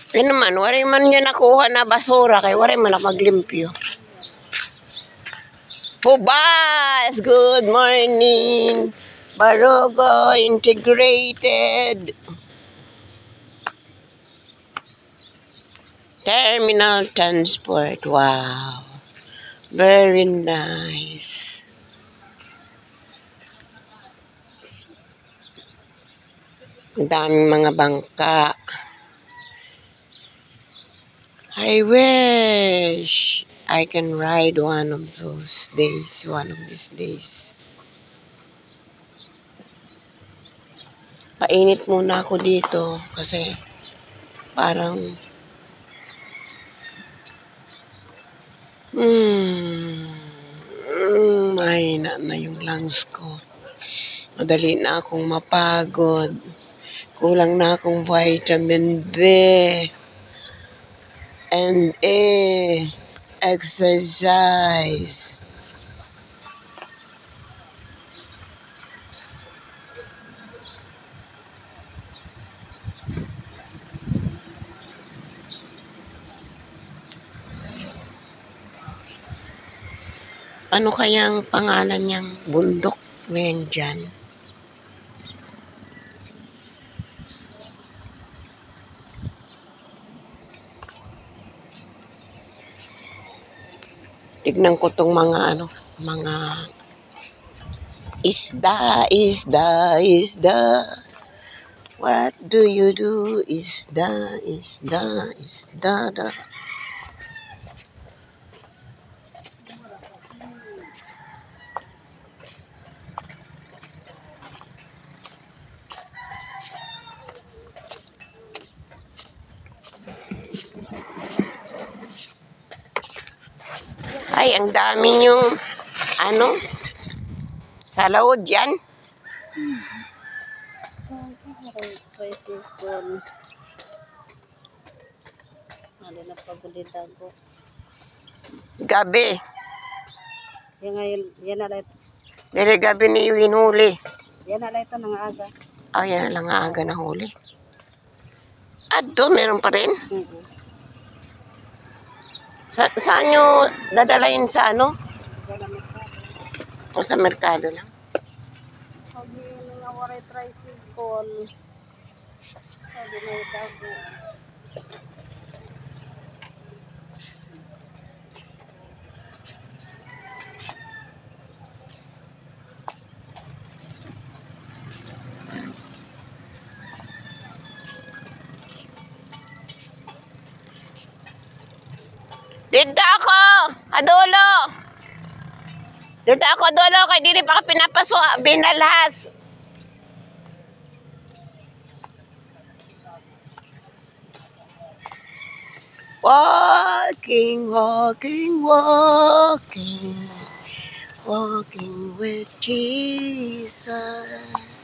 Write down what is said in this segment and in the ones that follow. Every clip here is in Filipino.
Yan naman, wala man niya nakuha na basura kay wala man na maglimpyo. Pubas! Good morning! Barugo Integrated Terminal Transport. Wow! Very nice. Ang daming mga bangka. I wish I can ride one of these days. Painit muna ako dito kasi parang mahina na yung lungs ko. Madali na akong mapagod. Kulang na akong vitamin B and A. Exercise. Ano kayang pangalan niyang bundok na yan dyan? Tignan ko tong mga mga isda. What do you do? Isda. Ay, ang dami yung sa laod yan. Gabi. Yan na lang. Dili gabi ni hinuli. Yan na lang ito ng aga. Oh, yan lang ang aga na huli. At doon, meron pa rin. Saan nyo dadalayin sa O sa merkado lang? Sabi nga waray tricycle. Sabi na dago. Dito ako! Adulo! Dito ako, Adulo! Kaya dili pa ka pinapaso, binalhas. Walking with Jesus.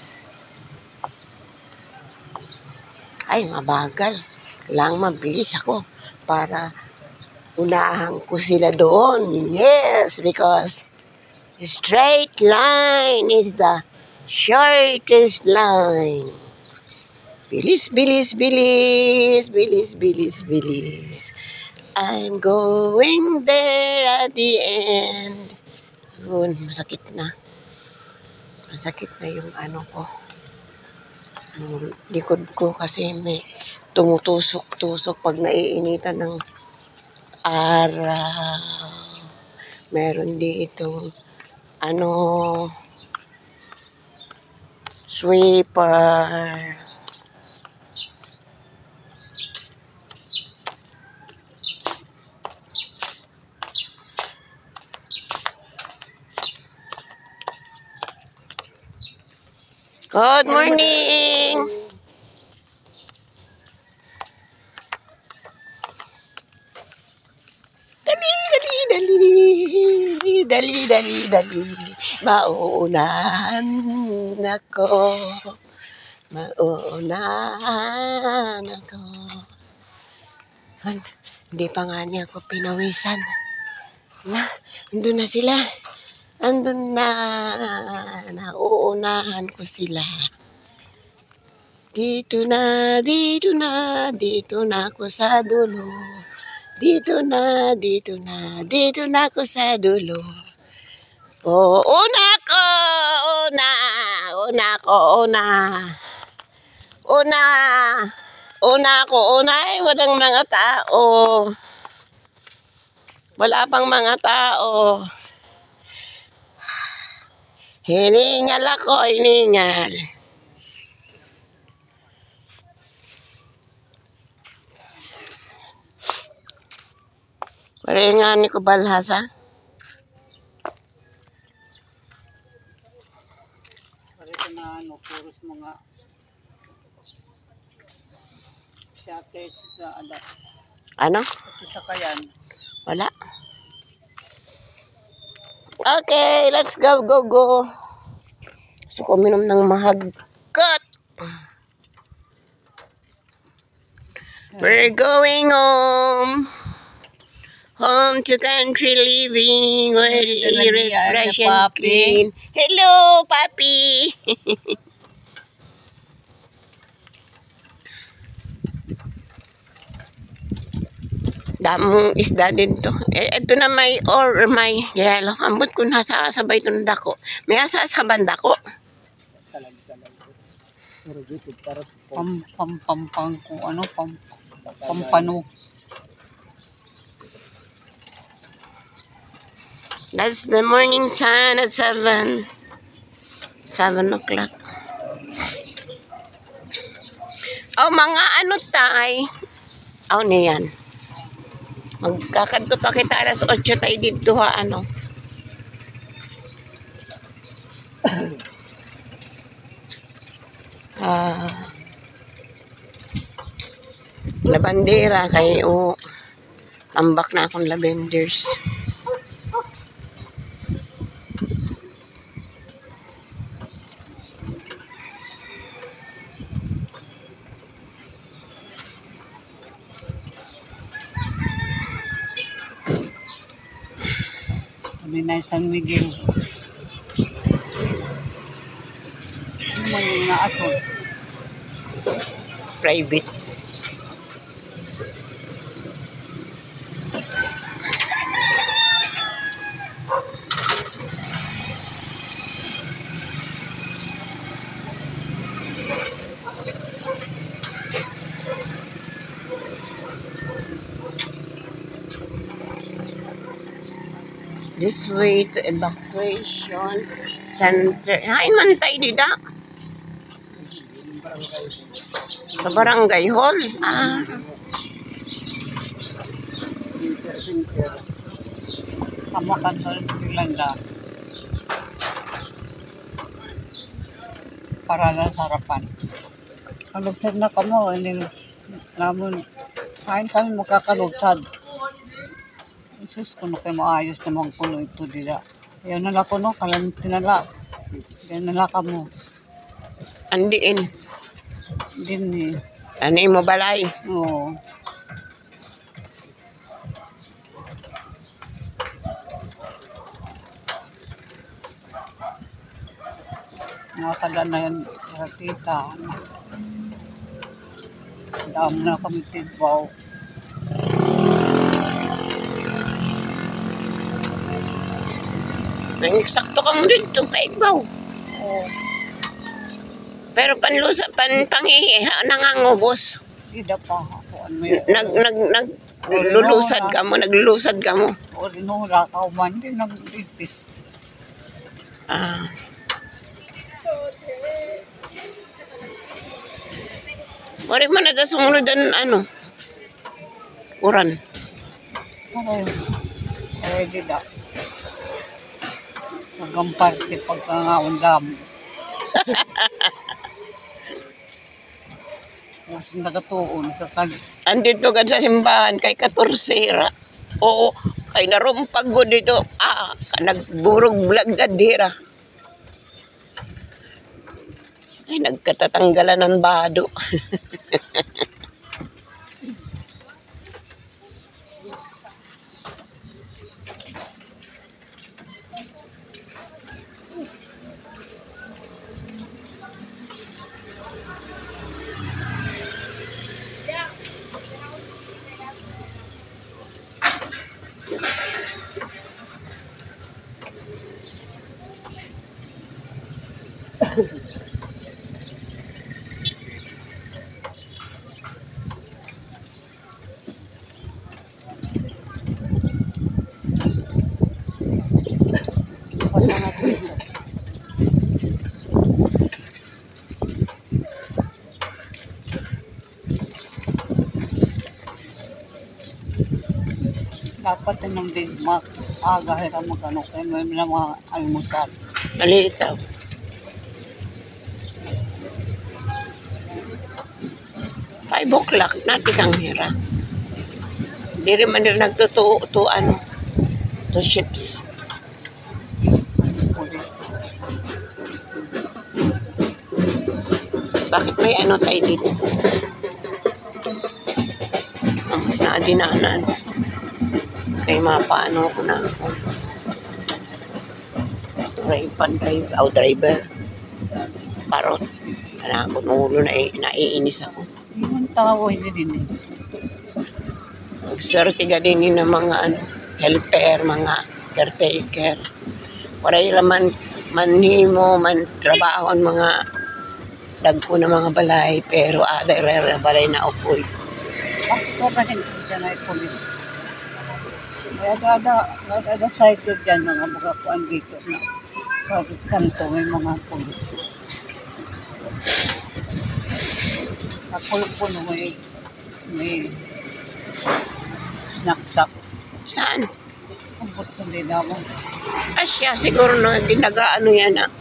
Ay, mabagal. Kailangan mabilis ako para unahan ko sila doon. Yes, because straight line is the shortest line. Bilis. I'm going there at the end. Yun, masakit na. Masakit na yung ko. Yung likod ko kasi may tumutusok-tusok pag naiinitan ng araw. Meron ditong sweeper. Good morning! Dali. Mauunahan ako. Hindi pa nga niya ako pinawisan. Andun na sila. Andun na. Nauunahan ko sila. dito na, dito na ako sa dulo. Dito na, dito na ako sa dulo. Oh, una ko, una, una ko, una. Una, una ko, una ay walang mga tao. Wala pang mga tao. Hiningal ako, hiningal. Paringan ni ko balhasa. Parito na ano, puros mga shutters na ano. Ano? Ito sa kayan. Wala. Okay, let's go, go, go. Gusto ko minom ng mahagkat. We're going home. Home to country living where the air is fresh and clean. Hello, papi. Damong isda din to. Ito na may may yellow. Ambot ko nasasabay ito ng dako. May asa sa banda ko. Pang kung ano, pampano. That's the morning sun at 7 o'clock. Oh, mga ano tay? Oh, niyan. Magkakadto pa kita alas 8 tayo dito ha, ano. Labandera kay tambak na akong lavenders. Kami na San Miguel. Ano man yung naasol? Private. This way to evacuation center. Hain man tayo dida. Sa barangay hall. Kamu kantor Irlanda. Para lang sa harapan. Kalugsad na kamo, hindi namun kain kami magkakalugsad. Jesus, kung kayo maayos na mga puno ito dila. Yan nala ko no, kalang tinala. Yan nala ka mo. Andiin. Din eh. Ano mo balay? Oo. Nakakala na yan, nakakita. Dami na kami tigbaw. Nang eksakto kang dito kay Igbaw. Oo. Pero panghihi, nangangubos. Ida pa ako. Ano yun? Naglulusad ka mo. O rinura ka man, hindi nag-ipis. Wari man na sumunod ano? Uran. Ay, dida. Nagamparte pagkangaundam. Mas nagatuon sa kag. Andito ka sa simbahan kay Katursera. Oo, kay narumpag ko dito. Nagburog blagad dira. Ay, nagkatatanggalan ng bado. Dapat ng big mac. Aga hira magano kay may mga almusal. Maliit daw. 5 o'clock, natin ang hira. Hindi rin man nila to ano, to ships. Pulis. Bakit may ano tayo dito? Ang naadinanan. Kaya mapaano ko na ako. Driver. Parot. Ano ako, nulo na naiinis ako. Yung tao hindi din eh. Magswerte ka din ng mga ano, helper, mga caretaker. Paray laman manhimo, man trabahon mga dagko na mga balay, pero ada balay na upoy. Bakit ka ba hindi dyan ay pulis? May ada cited dyan mga mga kuan dito na kanto may mga pulis. Nakulog po no may snack-sack. Saan? Ang buto hindi naman. Asya, siguro na ginagaano yan na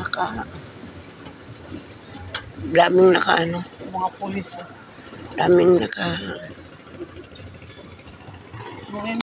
daming ano, Mga pulis. daming naka, Ngayon